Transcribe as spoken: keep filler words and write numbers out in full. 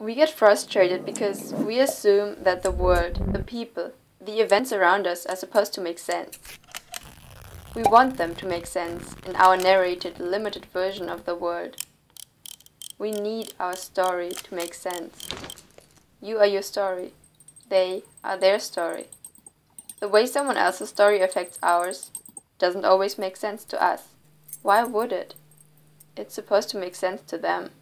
We get frustrated because we assume that the world, the people, the events around us are supposed to make sense. We want them to make sense in our narrated, limited version of the world. We need our story to make sense. You are your story. They are their story. The way someone else's story affects ours doesn't always make sense to us. Why would it? It's supposed to make sense to them.